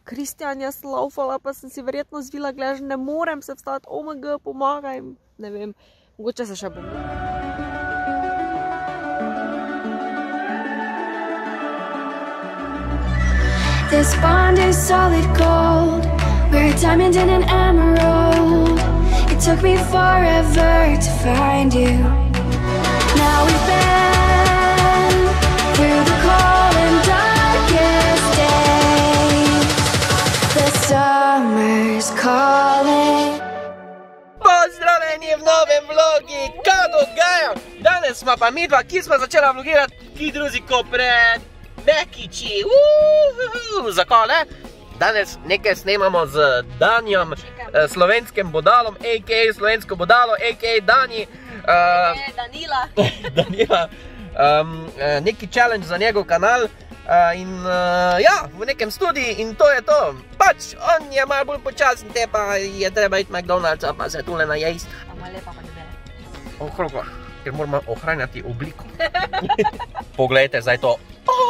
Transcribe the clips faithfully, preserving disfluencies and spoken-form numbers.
Kristjan, jaz sem laufala, pa sem si verjetno zvila, gledaš, ne morem se vstati, O M G, pomagaj, ne vem, mogoče se še bom. This bond is solid gold. We're a diamond and an emerald. It took me forever to find you. Now we've been through the cold and darkest days. The summer's calling. Pozdravljeni v novem vlogi, kaj dogaja? Danes smo pa midva, ki smo začela vlogirati, ki druzi ko pred Bekiči. Zakaj ne? Danes nekaj snemamo z Danijom, slovenskim bodalom, a k a slovensko bodalo, a k a Dani. Danila. Danila. Neki challenge za njegov kanal. In ja, v nekem studiju in to je to. Pač, on je malo bolj počasen, te pa je treba iti McDonald'sa, pa se tule najest. Pa malo lepa pa debela. Okrogla, ker moramo ohranjati obliko. Poglejte zdaj to.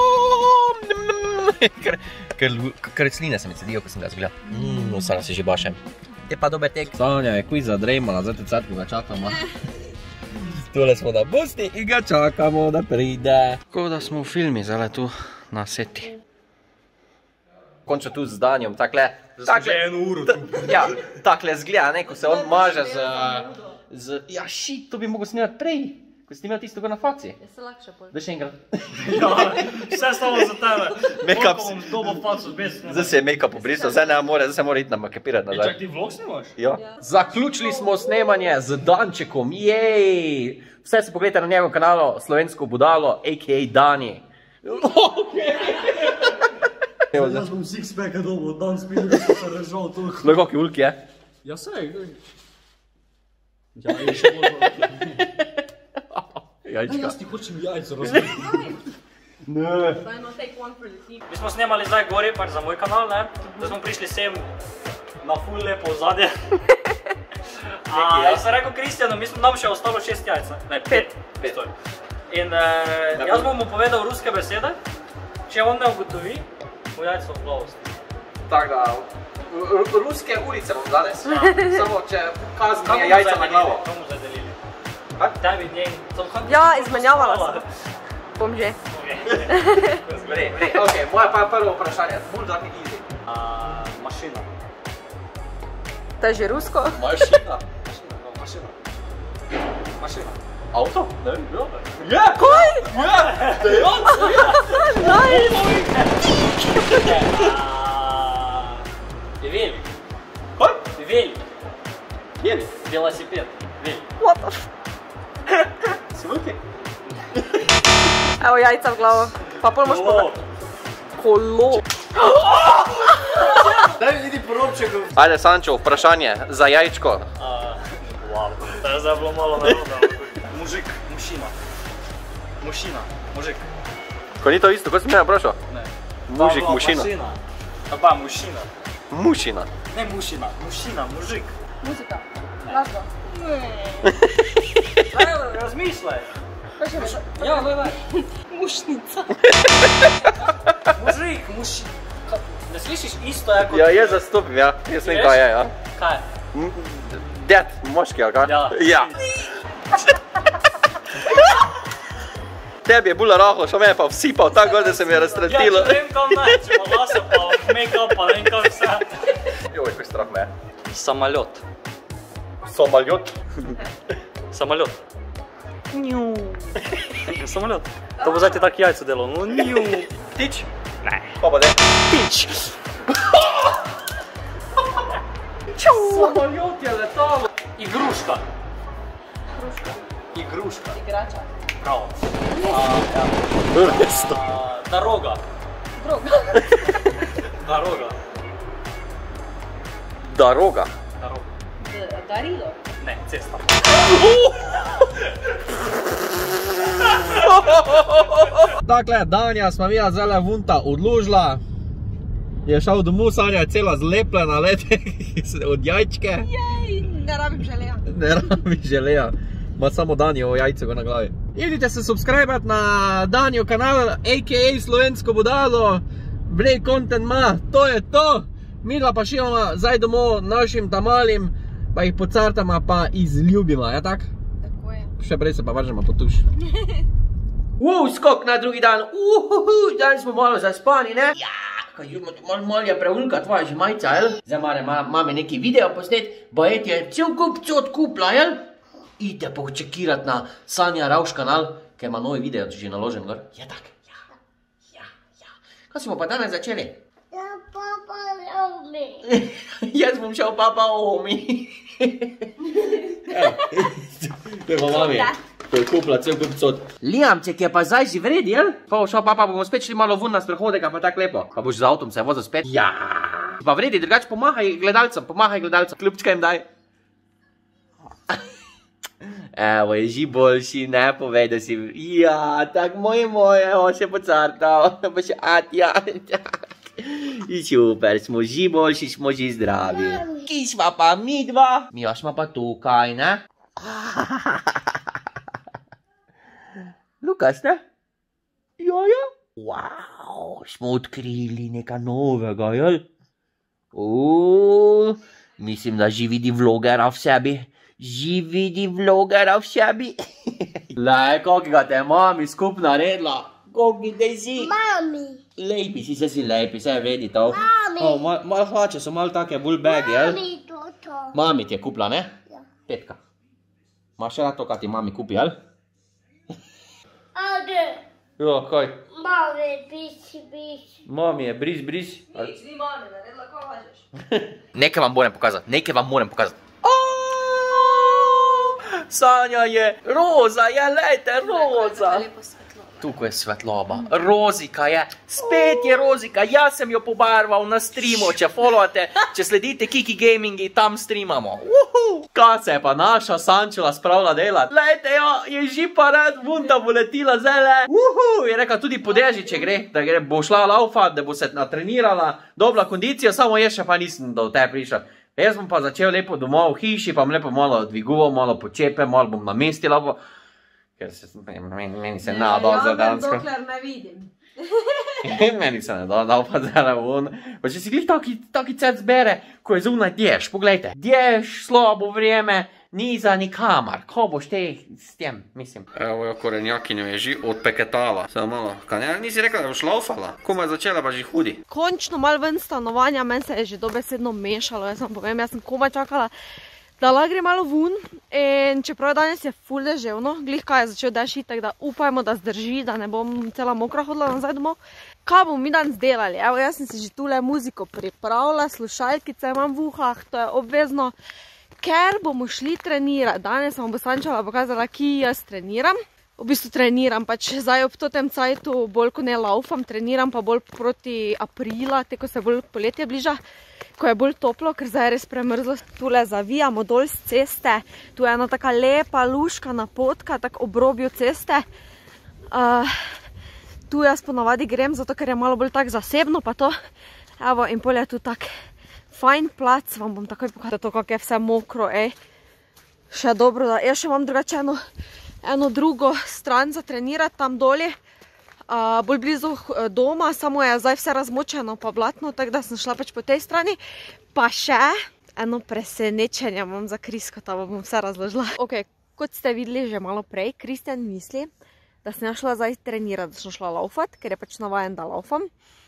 Ker sline se mi cedijo, ko sem ga zgledal. No, sada se že bašem. Je pa dober tek. Sonja je kuj zadrejmala, zdaj te cad, ko ga čakamo. Tule smo na Bosni in ga čakamo, da pride. Tako da smo v filmi, zdaj tu na seti. Končno tu z Danijom, takle... Že eno uro tu. Ja, takle zgleda, ne, ko se on maže z... Ja, šit, to bi mogo snimati prej. Ko si imel tisto na faci. Je se lakše pol. Da še enkrat. Ja, vse stalo za tebe. Make-up. Koliko bom dobo faco bez... Zdaj se je make-up obrisal, zdaj ne more, zdaj se mora iti namakepirati nazaj. Čak ti vlog snimaš? Ja. Zaključili smo snemanje z Dančekom, jej! Vse se pogledajte na njegovem kanalu Slovensko bodalo, a k a Dani. Jaz bom six-packa dobo, dan spil, da sem se režal toliko. No, koliko ulk je? Ja, sej. Ja, je še bolj. Jajčka. Jaz ti hočem jajco razumeti. Ne. Mi smo snemali zdaj gori, pač za moj kanal, ne? Zdaj smo prišli sem na ful lepo ozadje. Jaz sem rekel Kristjanu, mislim, nam še ostalo šest jajc, ne? Pet. Pet. In jaz bom mu povedal ruske besede, če on ne ugotovi, mu jajco v glavo stoji. Tak da, ruske ulice bom danes, samo če kazni je jajca na glavo. Komu zdaj delili? Tebi njej... Ja, izmenjavala sem. Bom že. Vrej, vrej, ok, moje pa je prvo vprašanje, bolj dati easy. Mašina. To je že rusko? Mašina? Mašina, no, mašina. Mašina. Avto? Ne vem, bilo. Je! Kaj? Je! Dejansko je! Je velik. Kaj? Je velik. Velik? Velosiped. Velik. What the f... Si veliki? Evo jajca v glavo. Pa pol moš povedati. Kolo. Daj mi vidi porobčekov. Ajde, Sančo, vprašanje za jajčko. Wow, to je zdaj bilo malo narodno. Mužik, mušina. Mušina, mužik. Ko ni to isto, ko si me vprašal? Ne. Mužik, mušina. Pa, mušina. Mušina. Ne mušina, mušina, mužik. Muzika. Glasba. Daj, razmišljaj. Ja, gledaj. Mušnica. Mužik, mušina. Ne slišiš isto, jako... Ja, jaz zastopim, ja. Jaz vem, kaj je, ja. Kaj? Ded, moški, ali kaj? Ja. Ja. Tebi je bula rahlo, šo me je pa vsipal tako gor, da se mi je raztretilo. Ja, če vem kam naj, če ima lasa pa make-up pa ne vem kam vse. Joj, kaj strah me je. Samoljot. Somaljot? Samoljot. Nju. Samoljot. To bo zdaj ti tak jajco delo. No, nju. Tič? Ne. Pa pa de? Tič. Somaljot je letalo. Igruška. Kruška. Igruška. Igrača. Bravo. Resto. Daroga. Droga. Daroga. Daroga. Daroga. Darilo. Ne, cesta. Dakle, Danja smo mija zele vunta odložila. Je šel domov, Sanja je cela zlepljena, lete, od jajčke. Jej, ne rabim želeja. Ne rabim želeja. Ma samo Danjo jajco na glavi. Idite se subscribe na Danjo kanal, a k a Slovensko bodalo. vrej content ima, to je to. Midva pa šivamo zdaj domov našim tamalim, pa jih pocartama pa izljubima, ja tak? Tako je. Še prej se pa vržemo po tuš. Uuu, skok na drugi dan, uhuhu, danes smo malo zaspani, ne? Ja, kaj imamo tu malo malja preulka, tvoja že majca, jel? Zdaj mare mame neki video posnet, bajet je cel kup cot kupla, jel? Idite počekirat na Sanja Ravš kanal, ker ima novi video, če že naložen gor. Ja, tak, ja, ja, ja. Kaj smo pa danes začeli? Ja, papa Omi. Jaz bom šel papa Omi. To je pa mami. To je kupla cel kup cot. Liamček je pa zdaj že vredi, jel? Pa bo šel papa, bomo spet šli malo ven na sprehodek, pa tako lepo. Pa boš z avtom se vozil spet? Ja. Pa vredi, drugače pomahaj gledalcem, pomahaj gledalcem. Kljubčka jim daj. Evo je že boljši, ne povej, da si... Ja, tak moje moje, on še pocartal. Pa še atja. I super, smo že boljši, smo že zdravi. Ki sva pa mi dva? Mi sva pa tukaj, ne? Lukas, ne? Jojo? Wow, smo odkrili nekaj novega, jel? Uuu, mislim, da že vidi vlogera v sebi. Že vidi vlogera v sebi. Lej, kakega te je mami skup naredila. Kogi te si? Mami. Lepi si, se si lepi, se je vredi to. Mami. O, mal, mal hlače so mal take bolj bagi, jel? Mami, toto. Mami ti je kupila, ne? Ja. Petka. Maš še rad to, kaj ti mami kupi, jel? Ade. Jo, kaj? Mami, bici, bici. Mami je bris, bris. Nič, ni mami, naredila, ko lažeš. Nekaj vam moram pokazati, nekaj vam moram pokazati. Sanja je roza, je, lejte, roza. Tukaj je svetloba, rozika je, spet je rozika, jaz sem jo pobarval na streamu, če followate, če sledite Kiki Gamingi, tam streamamo. Uhu. Kaj se je pa naša Sančela spravila delati? Lejte jo, je že pa rad vunta bo letila zele. Uhu. Je rekla tudi po deži, če gre, da gre, bo šla laufat, da bo se natrenirala, dobra kondicija, samo je še pa nisem do te prišla. Jaz bom pa začel lepo domov v hiši, pa bom lepo malo dviguval, malo počepem, malo bom namestila, ker se, meni, meni se ne da za dansko. Dokler ne vidim. Meni se ne da, da pa zelo vun. Pa če si glih taki, taki cet zbere, ko je zunaj dež, poglejte. Dež, slabo vreme, ni za nikamar. Ko boš te s tem, mislim. Evo jo, korenjakinjo je že odpeketala. Samo malo, kaj ne, nisi rekla, da boš laufala? Kuma je začela pa že hudi. Končno malo ven stanovanja, meni se je že dobesedno mešalo, jaz vam povem, jaz sem komaj čakala, da lahko gre malo ven. In čeprav danes je ful deževno, glih kaj je začel dež iti, tako da upajmo, da zdrži, da ne bom cela mokra hodila nazaj domov. Kaj bomo mi danes delali? Evo, jaz sem si že tule muziko pripravila, slušalkice imam v uhah, to je obvezno. Ker bomo šli trenirati. Danes vam bo Sančela pokazala, ki jaz treniram. V bistvu treniram, pač zdaj ob totem cajtu bolj ko ne laufam, treniram pa bolj proti aprila, te ko se bolj poletje bliža, ko je bolj toplo, ker zdaj je res premrzlo. Tule zavijamo dol z ceste, tu je ena taka lepa luškana potka, tako ob robju ceste. Uh, tu jaz ponavadi grem, zato ker je malo bolj tak zasebno pa to. Evo, in pol je tu tak fajn plac, vam bom takoj pokazala to, kako je vse mokro, ej. Še dobro, da jaz še imam drugače eno, eno drugo stran za trenirati tam dolje, uh, bolj blizu doma, samo je zdaj vse razmočeno pa blatno, tako da sem šla pač po tej strani. Pa še eno presenečenje imam za Kriskota, bom vse razložila. Ok, kot ste videli že malo prej, Kristjan misli, da sem šla zdaj trenirati, da sem šla laufat, ker je pač navajen, da laufam.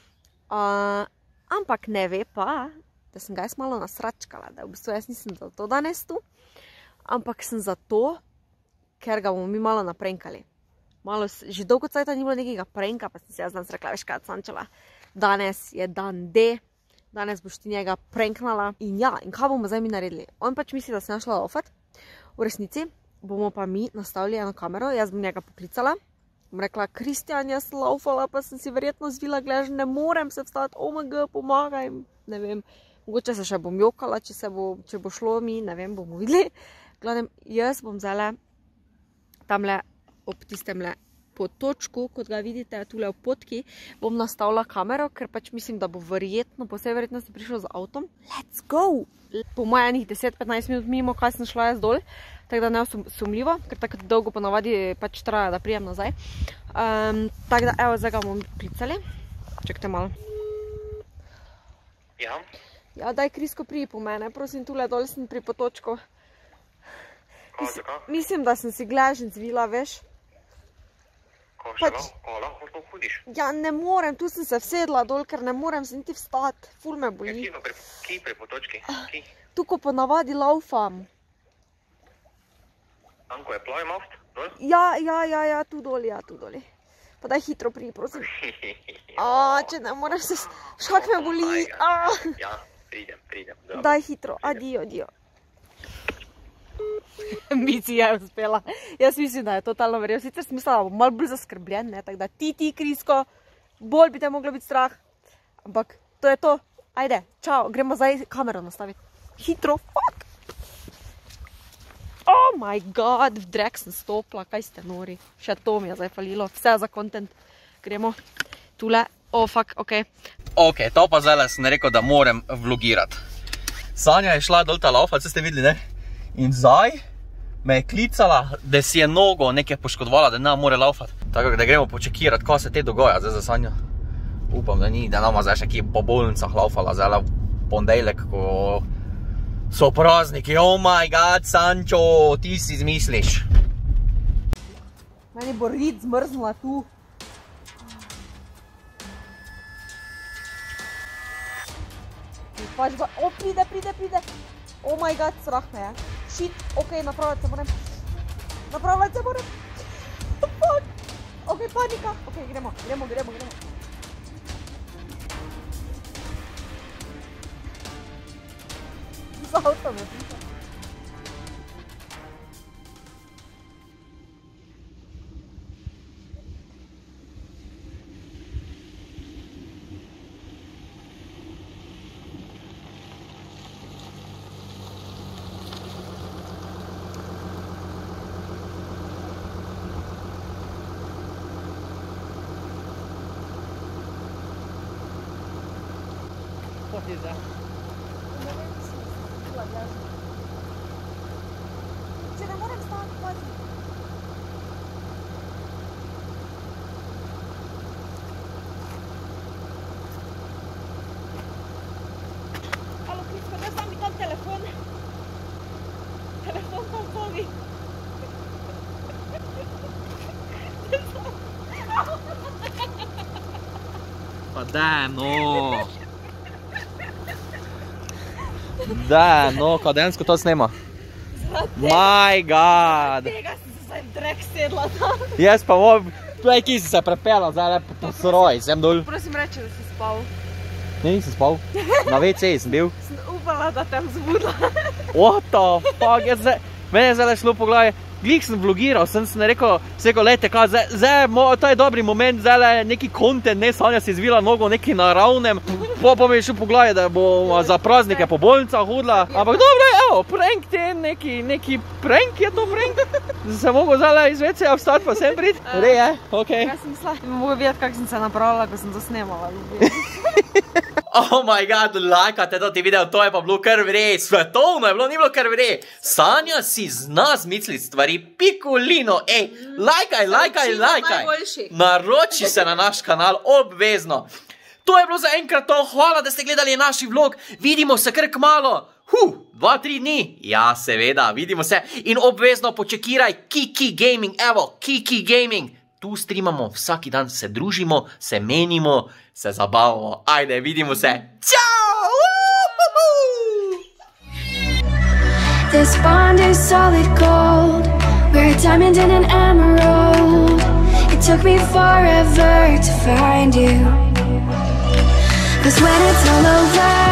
Uh, ampak ne ve pa, da sem ga jaz malo nasračkala, da v bistvu jaz nisem za to danes tu, ampak sem za to, ker ga bomo mi malo naprenkali. Malo, že dolgo cajta ni bilo nekega prenka, pa sem si jaz danes rekla, veš kaj, Sančela, danes je dan D, danes boš ti njega prenknala in ja, in kaj bomo zdaj mi naredili? On pač misli, da sem šla laufat, v resnici bomo pa mi nastavili eno kamero, jaz bom njega poklicala, bom rekla, Kristjan, jaz laufala, pa sem si verjetno zvila gležen, ne morem se vstati, O M G, pomagaj, ne vem. Mogoče se še bom jokala, če, se bo, če bo šlo mi, ne vem, bomo videli. Gledam, jaz bom zale tamle ob tistemle potočku, kot ga vidite, tule v potki, bom nastavila kamero, ker pač mislim, da bo verjetno, po vsej verjetnosti prišel z avtom. Let's go! Po moje enih deset petnajst minut mimo, kaj sem šla jaz dol, tako da ne sumljivo, ker tako dolgo ponavadi pač traja, da prijem nazaj. Um, tako da, evo, zdaj ga bomo klicali. Čekajte malo. Ja? Ja, daj, Krisko, priji po mene, prosim, tule dol sem pri potočku. Ko, zakaj? Mislim, da sem si gležen zvila, veš. Ko, še Pač- lahko, ko lahko to hodiš? Ja, ne morem, tu sem se vsedla dol, ker ne morem se niti vstati, ful me Ja, boli. kje pa pri, kje pri potočki? Kje? Tu, ko ponavadi laufam. Tam, ko je plavi most? Dol? Ja, ja, ja, ja, tu doli, ja, tu doli. Pa daj hitro priji, prosim. A, če ne morem se, šak me boli. A, Ja, pridem, pridem. Dobro. daj hitro, adijo, adijo. Mici je uspela. Jaz mislim, da je totalno verjel. Sicer sem mislila, da bom malo bolj zaskrbljen, ne, tako da ti, ti, Krisko, bolj bi te moglo biti strah. Ampak to je to. Ajde, čao, gremo zdaj kamero nastaviti. Hitro, fuck. Oh my god, v drek sem stopila, kaj ste nori. Še to mi je zdaj falilo, vse za content. Gremo tule, oh fuck, ok. Ok, to pa zdaj sem rekel, da moram vlogirati. Sanja je šla dol ta laufat, ste videli, ne? In zdaj me je klicala, da si je nogo nekaj poškodovala, da ne more laufati. Tako da gremo počekirati, kaj se te dogaja zdaj za Sanjo. Upam, da ni, da nama zdaj še kje po bolnicah laufala, zdaj v ponedeljek, ko so prazniki. Oh my god, Sančo, ti si izmisliš. Meni bo rit zmrznila tu. Pač ba, o, pride, pride, pride. Oh my god, strah me je. Shit, ok, napravljati se moram. Napravljati se moram. Fuck. Ok, panika. Ok, gremo, gremo, gremo, gremo. Z avtom je prišel. What is that? Če ne morem stati, pazi. Alo, Krisko, da sam mi tam telefon. Telefon tam zove. Pa daj, no. Daj, no, kaj dejansko to snema. My god. Tega sem se zdaj v drek sedla tam. Jaz pa moj, tukaj ki si se prepela, zdaj lepo po sroj, sem dol. Prosim reči, da si spal. Ne, nisem spal. Na ve ce sem bil. Sem upala, da te vzbudila. What the fuck, jaz zdaj, mene je zdaj šlo po glavi. Glih sem vlogiral, sem se rekel, sem rekel, lejte, kaj, zdaj, zdaj, mo, to je dobri moment, zdaj neki content, ne, Sanja si izvila nogo neki naravnem, po, po mi je šel po glavi, da bo za praznike po bolnicah hodila, ampak dobro, evo, prank te, neki, neki prank je to prank, da se mogo zdaj iz ve ceja vstati pa sem prid, rej je, okej. Kaj sem mislila? Mogo videti, kak sem se napravila, ko sem to snemala. Oh my god, lajkate to ti video, to je pa bilo kar vrej, svetovno je bilo, ni bilo kar vrej. Sanja si zna zmisliti stvari, pikolino, ej, lajkaj, lajkaj, lajkaj. Naroči se na naš kanal, obvezno. To je bilo za enkrat to, hvala, da ste gledali naš vlog, vidimo se kar kmalu. Huh, dva, tri dni. Ja, seveda, vidimo se in obvezno počekiraj Kiki Gaming, evo, Kiki Gaming. Tu streamamo, vsaki dan se družimo, se menimo, se zabavamo. Ajde, vidimo se. Čau! This bond is solid gold. We're a diamond and an emerald. It took me forever to find you. 'Cause when it's all over